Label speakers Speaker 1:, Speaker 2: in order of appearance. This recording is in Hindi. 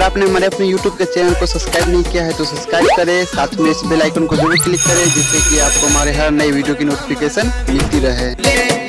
Speaker 1: आपने हमारे अपने YouTube के चैनल को सब्सक्राइब नहीं किया है तो सब्सक्राइब करें, साथ में इस बेल आइकन को जरूर क्लिक करें जिससे कि आपको हमारे हर नई वीडियो की नोटिफिकेशन मिलती रहे।